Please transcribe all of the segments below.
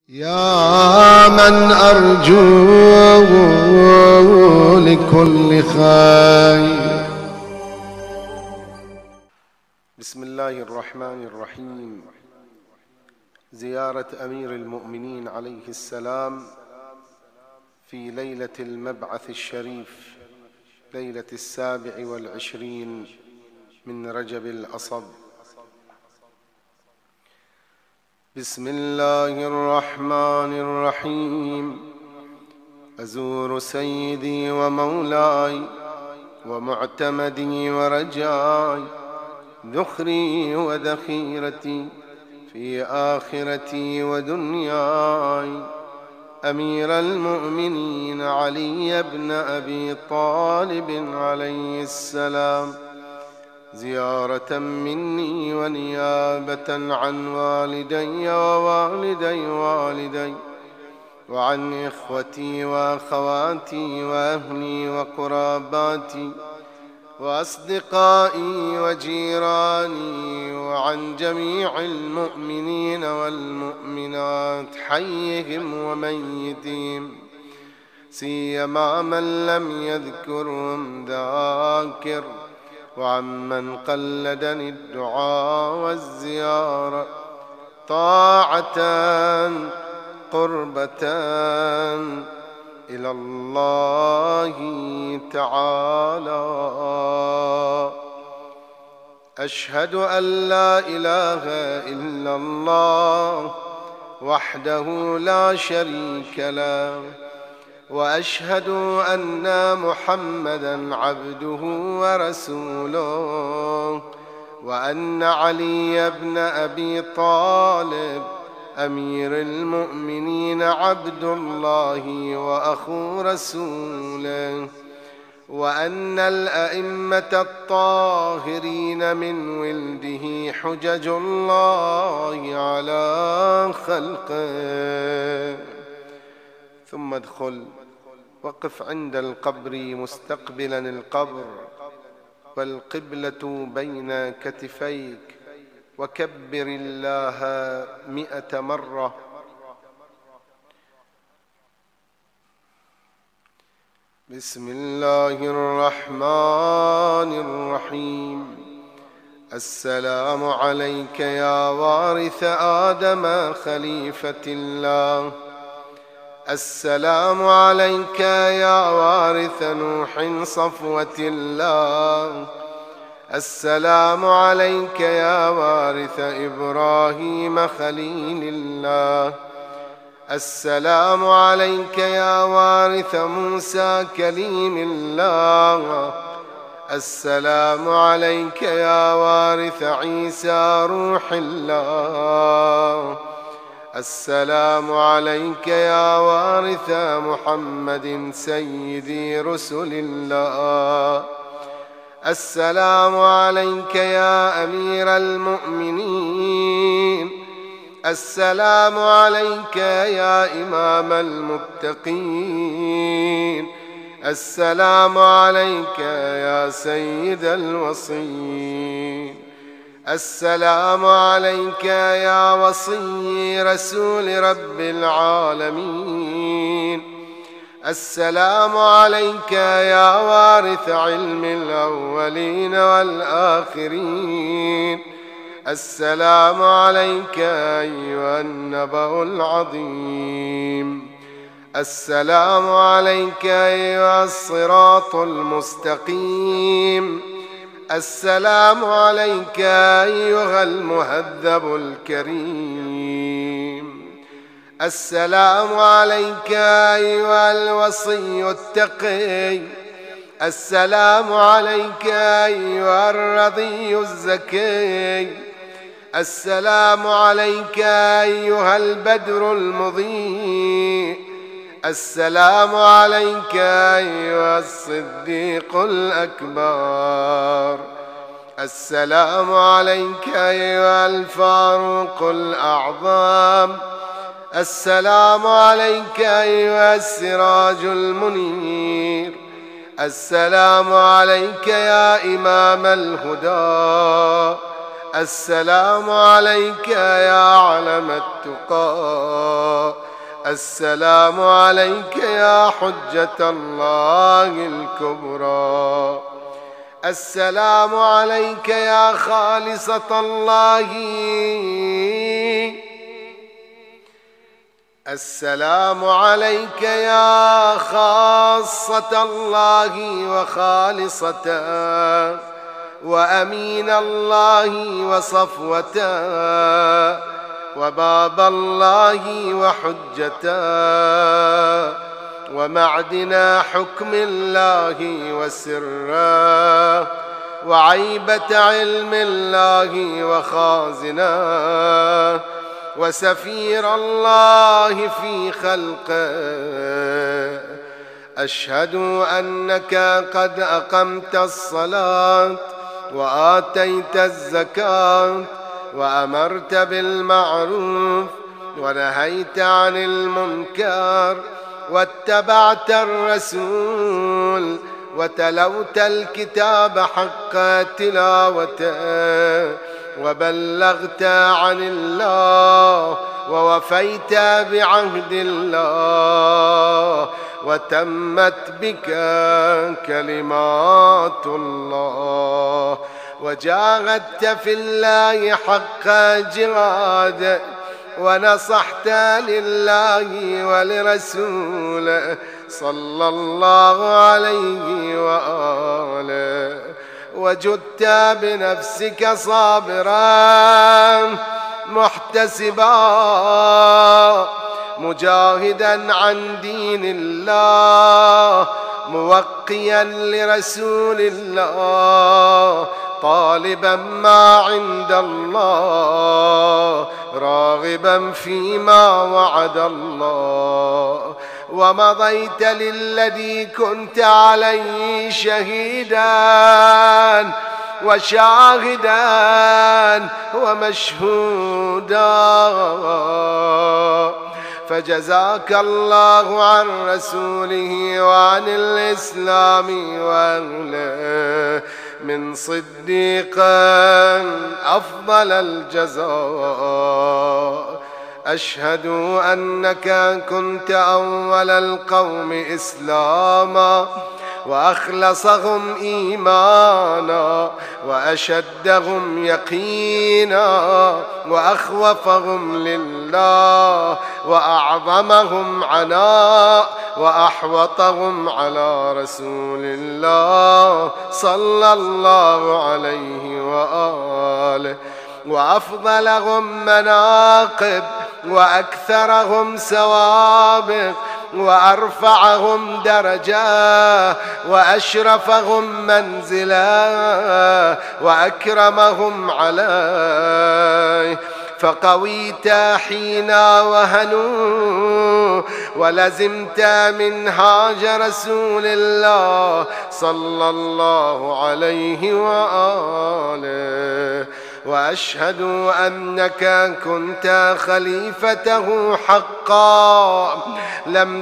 يا من أرجو لكل خير. بسم الله الرحمن الرحيم. زيارة أمير المؤمنين عليه السلام في ليلة المبعث الشريف، ليلة 27 من رجب الأصب. بسم الله الرحمن الرحيم. أزور سيدي ومولاي ومعتمدي ورجاي، ذخري وذخيرتي في آخرتي ودنياي، أمير المؤمنين علي بن أبي طالب عليه السلام، زيارة مني ونيابة عن والدي ووالدي والدي، وعن إخوتي وأخواتي وأهلي وقراباتي وأصدقائي وجيراني، وعن جميع المؤمنين والمؤمنات حيهم وميتهم، سيما من لم يذكرهم ذاكر، وعمن قلدني الدعاء والزيارة، طاعة قربة إلى الله تعالى. أشهد أن لا إله إلا الله وحده لا شريك له، وأشهد أن محمدًا عبده ورسوله، وأن علي بن أبي طالب أمير المؤمنين عبد الله وأخو رسوله، وأن الأئمة الطاهرين من ولده حجج الله على خلقه. ثم ادخل وقف عند القبر مستقبلا القبر، والقبلة بين كتفيك، وكبر الله 100 مرة. بسم الله الرحمن الرحيم. السلام عليك يا وارث آدم خليفة الله، السلام عليك يا وارث نوح صفوة الله، السلام عليك يا وارث إبراهيم خليل الله، السلام عليك يا وارث موسى كليم الله، السلام عليك يا وارث عيسى روح الله، السلام عليك يا وارث محمد سيدي رسل الله، السلام عليك يا أمير المؤمنين، السلام عليك يا إمام المتقين، السلام عليك يا سيد الوصيين، السلام عليك يا وصي رسول رب العالمين، السلام عليك يا وارث علم الأولين والآخرين، السلام عليك أيها النبأ العظيم، السلام عليك أيها الصراط المستقيم، السلام عليك أيها المهذب الكريم، السلام عليك أيها الوصي التقي، السلام عليك أيها الرضي الزكي، السلام عليك أيها البدر المضيء، السلام عليك أيها الصديق الأكبر، السلام عليك أيها الفاروق الأعظم، السلام عليك أيها السراج المنير، السلام عليك يا إمام الهدى، السلام عليك يا علم التقى، السلام عليك يا حجة الله الكبرى. السلام عليك يا خالصة الله. السلام عليك يا خاصة الله وخالصته وأمين الله وصفوته وباب الله وحجته ومعدن حكم الله وسره وعيبة علم الله وخازنه وسفير الله في خلقه. أشهد أنك قد أقمت الصلاة وآتيت الزكاة وأمرت بالمعروف ونهيت عن المنكر واتبعت الرسول وتلوت الكتاب حق تلاوته وبلغت عن الله ووفيت بعهد الله وتمت بك كلمات الله وجاهدت في الله حق جهاده ونصحت لله ولرسوله صلى الله عليه وآله وجدت بنفسك صابرا محتسبا مجاهدا عن دين الله موقيا لرسول الله طالبا ما عند الله راغبا فيما وعد الله ومضيت للذي كنت عليه شهيدا وشاهدا ومشهودا. فجزاك الله عن رسوله وعن الإسلام وأهله من صديقا أفضل الجزاء. أشهد أنك كنت أول القوم إسلاما وأخلصهم إيمانا وأشدهم يقينا وأخوفهم لله وأعظمهم عناء وأحوطهم على رسول الله صلى الله عليه وآله وأفضلهم مناقب وأكثرهم سوابق وأرفعهم درجة وأشرفهم منزلة وأكرمهم عليه. فقويت حين وهنوا ولزمت منهاج رسول الله صلى الله عليه وآله. وأشهد أنك كنت خليفته حقا لم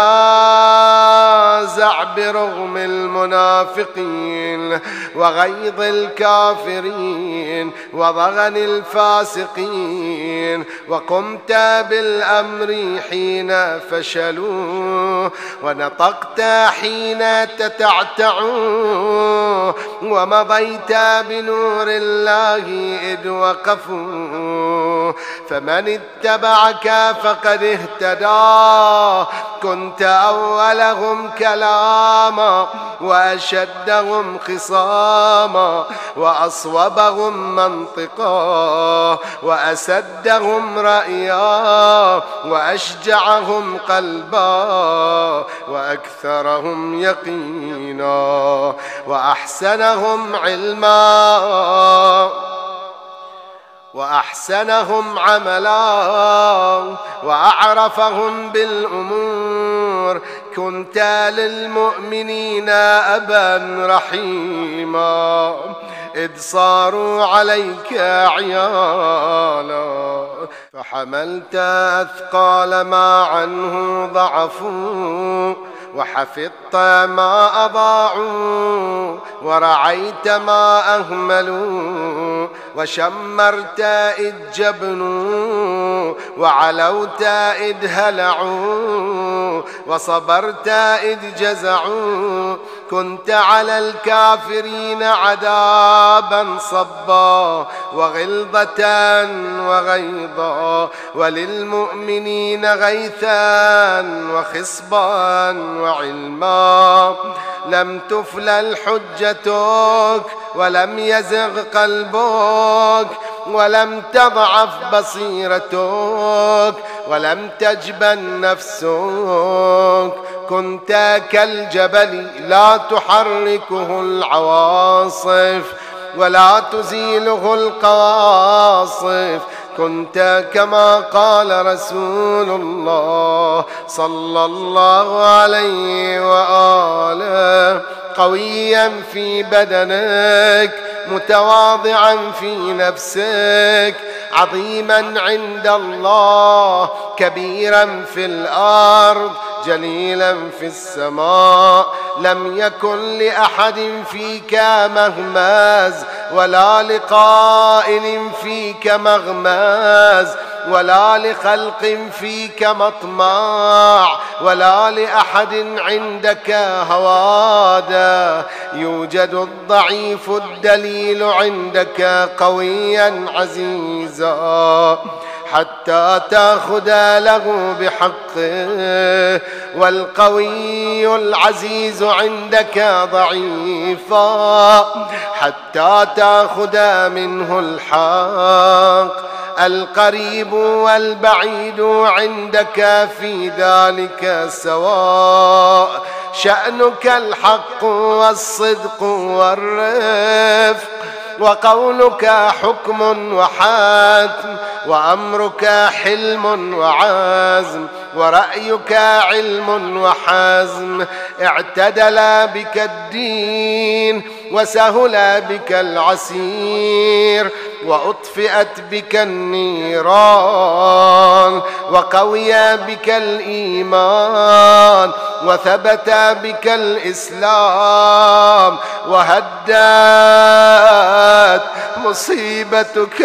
تنازع برغم المنافقين وغيظ الكافرين وضغن الفاسقين وقمت بالأمر حين فشلوا ونطقت حين تتعتعوا ومضيت بنور الله إذ وقفوا. فمن اتبعك فقد اهتدى. كنت أولهم كلاما وأشدهم خصاما وأصوبهم منطقا وأسدهم رأيا وأشجعهم قلبا وأكثرهم يقينا وأحسنهم علما وأحسنهم عملا وأعرفهم بالأمور. كنت للمؤمنين أبا رحيما إذ صاروا عليك عيالا. فحملت أثقال ما عنه ضعفوا وحفظت ما أضاعوا ورعيت ما أهملوا وشمرت إذ جبنوا وعلوت إذ هلعوا وصبرت إذ جزعوا كنت على الكافرين عذابا صبا وغلظة وغيظا وللمؤمنين غيثا وخصبا وعلما لم تفلل حجتك ولم يزغ قلبك ولم تضعف بصيرتك ولم تجبن نفسك كنت كالجبل لا تحركه العواصف ولا تزيله القواصف كنت كما قال رسول الله صلى الله عليه وآله قويا في بدنك متواضعا في نفسك عظيما عند الله كبيرا في الأرض جليلا في السماء لم يكن لأحد فيك مهماز ولا لقائل فيك مغماز ولا لخلق فيك مطمع ولا لأحد عندك هوادا يوجد الضعيف الدليل عندك قويا عزيزا حتى تأخذ له بحقه والقوي العزيز عندك ضعيفا حتى تأخذ منه الحق القريب والبعيد عندك في ذلك سواء شأنك الحق والصدق والرفق وقولك حكم وحاتم وأمرك حلم وعزم ورأيك علم وحزم اعتدل بك الدين وسهل بك العسير وأطفئت بك النيران وقوي بك الإيمان وثبت بك الإسلام وهدت مصيبتك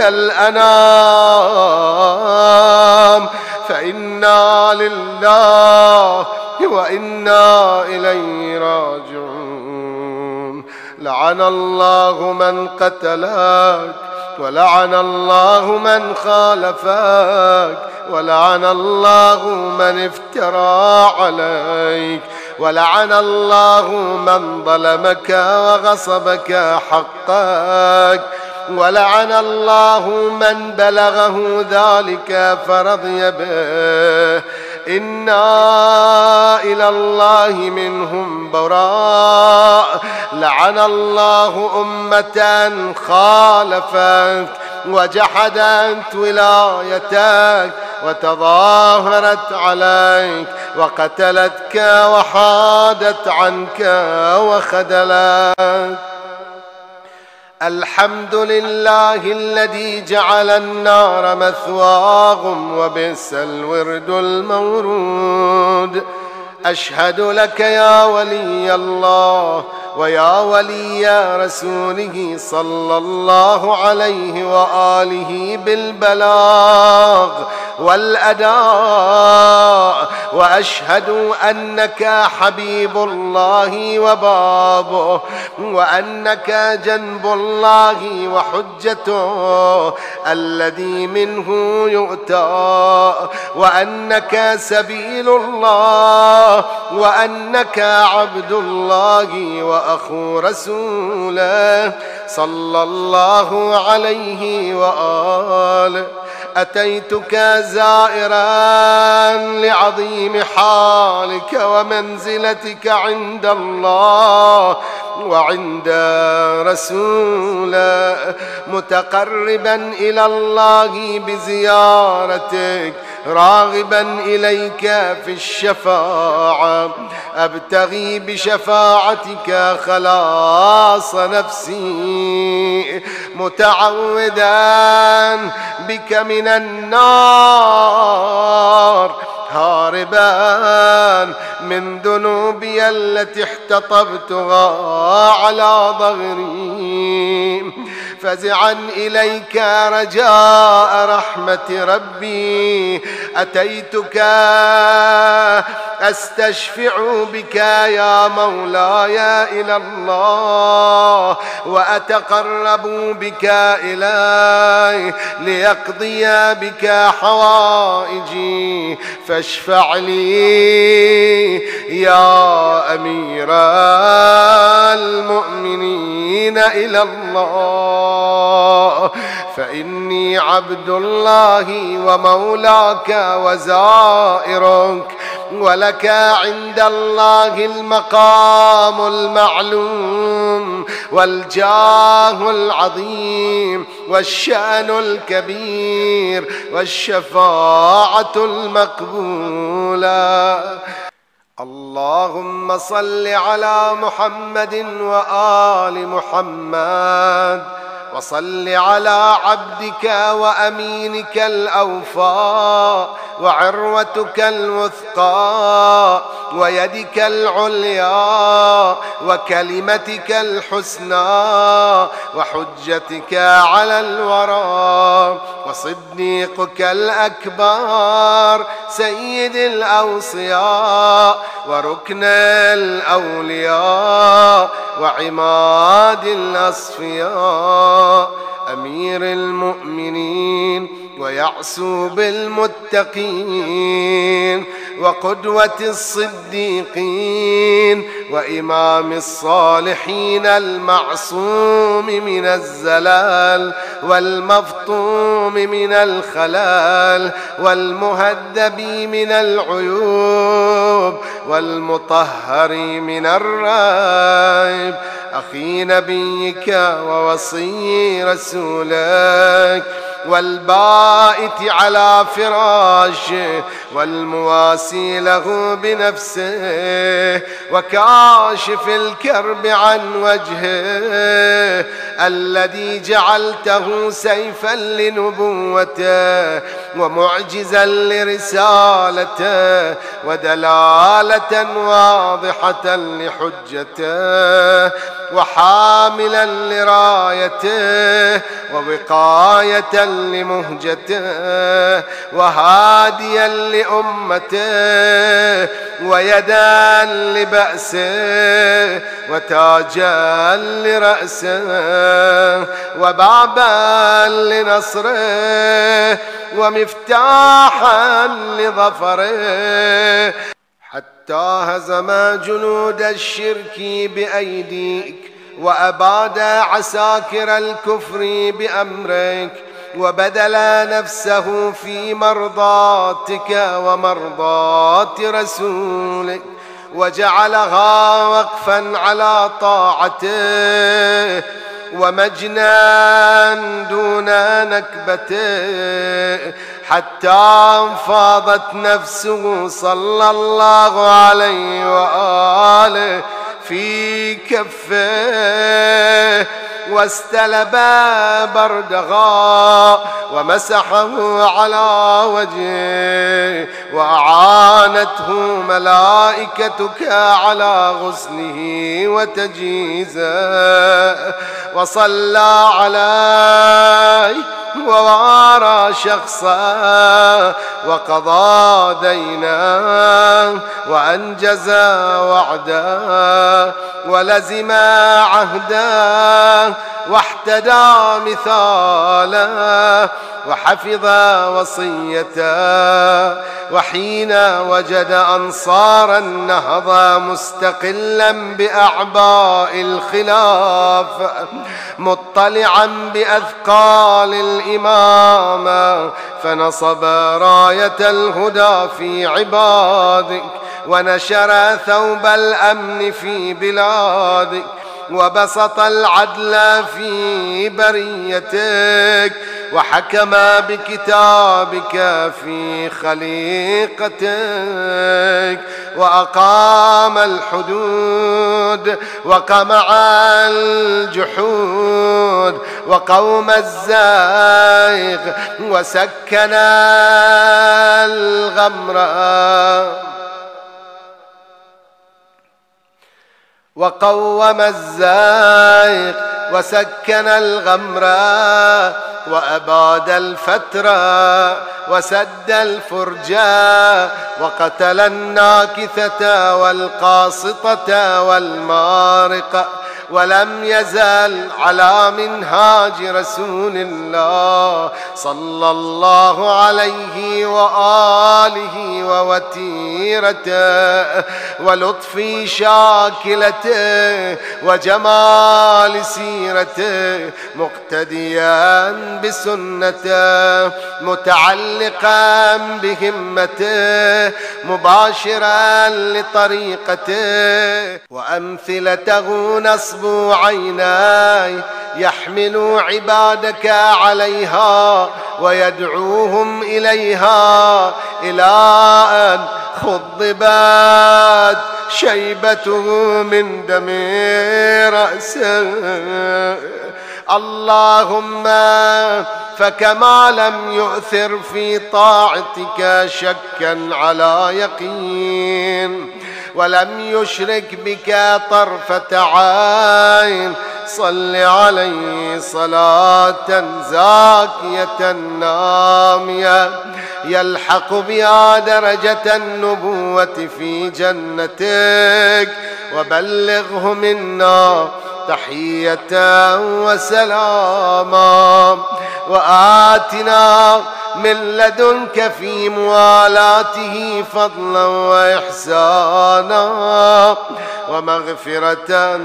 الأنام فإنا لله وإنا إليه راجعون لعن الله من قتلك ولعن الله من خالفك ولعن الله من افترى عليك ولعن الله من ظلمك وغصبك حقك ولعن الله من بلغه ذلك فرضي به إنا إلى الله منهم براء لعن الله أمة خالفت وجحدت ولايتك وتظاهرت عليك وقتلتك وحادت عنك وخذلت الحمد لله الذي جعل النار مثواهم وبئس الورد المورود أشهد لك يا ولي الله ويا ولي رسوله صلى الله عليه وآله بالبلاغ والأداء وأشهد أنك حبيب الله وبابه وأنك جنب الله وحجته الذي منه يؤتى وأنك سبيل الله وأنك عبد الله وأخو رسوله صلى الله عليه وآله أتيتك زائرا لعظيم حالك ومنزلتك عند الله وعند رسوله متقربا إلى الله بزيارتك راغبا إليك في الشفاعة أبتغي بشفاعتك خلاص نفسي متعوذا بك من النار هاربا من ذنوبي التي احتطبتها على ظهري، فزعا إليك رجاء رحمة ربي أتيتك أستشفع بك يا مولاي إلى الله، وأتقرب بك إليه ليقضي بك حوائجي، فاشفع لي يا أمير المؤمنين إلى الله، فإني عبد الله ومولاك وزائرك، ولك عند الله المقام المعلوم والجاه العظيم والشأن الكبير والشفاعة المقبولة. اللهم صل على محمد وآل محمد، وصل على عبدك وأمينك الأوفى وعروتك الوثقى ويدك العليا وكلمتك الحسنى وحجتك على الورى وصديقك الأكبر سيد الأوصياء وركن الأولياء وعماد الأصفياء، أمير المؤمنين ويعصوب المتقين وقدوة الصديقين وإمام الصالحين المعصوم من الزلال والمفطوم من الخلال والمهذب من العيوب والمطهر من الريب، أخي نبيك ووصي رسولك والبائت على فراشه والمواسي له بنفسه وكاشف الكرب عن وجهه الذي جعلته سيفا لنبوته ومعجزا لرسالته ودلالة واضحة لحجته وحاملا لرايته ووقاية لمهجته وهاديا لأمته ويدا لبأسه وتاجا لرأسه وبابا لنصره ومفتاحا لظفره، حتى هزم جنود الشرك بأيديك وأباد عساكر الكفر بأمرك وبذل نفسه في مرضاتك ومرضات رسولك وجعلها وقفا على طاعته ومجنا دون نكبته، حتى انفاضت نفسه صلى الله عليه وآله في كفه واستلب بردغا ومسحه على وجهه وأعانته ملائكتك على غسله وتجهيزه وصلى عليه ووارى شخصا وقضى دينا وأنجز وعدا ولزم عهدا واحتدى مثالا وحفظ وصيته، وحين وجد أنصارا نهض مستقلا بأعباء الخلاف مطلعا بأثقال الإمامة، فنصب راية الهدى في عبادك ونشر ثوب الأمن في بلادك وبسط العدل في بريتك، وحكم بكتابك في خليقتك، وأقام الحدود، وقمع الجحود، وقوم الزائغ، وسكن الغمر، وقوم الزائغ، وسكن الغمر، وأباد الفترة، وسد الفرجة، وقتل الناكثة والقاسطة والمارقة، ولم يزل على منهاج رسول الله صلى الله عليه وآله ووتيرته ولطف شاكلته وجمال سيرته، مقتديا بسنته، متعلقا بهمته، مباشرا لطريقته، وأمثلته نصب عيناي يحمل عبادك عليها ويدعوهم إليها، إلى أن خضبت شيبته من دم رأسه. اللهم فكما لم يؤثر في طاعتك شكا على يقين، ولم يشرك بك طرفة عين، صل عليه صلاة زاكية نامية يلحق بها درجة النبوة في جنتك، وبلغه منا تحية وسلاما، وآتنا من لدنك في موالاته فضلا وإحسانا ومغفرة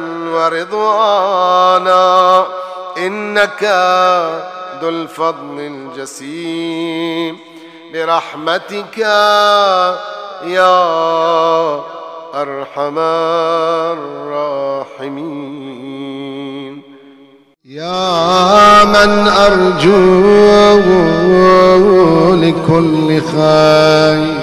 ورضوانا، إنك ذو الفضل الجسيم، برحمتك يا أرحم الراحمين. يا من أرجو لكل خير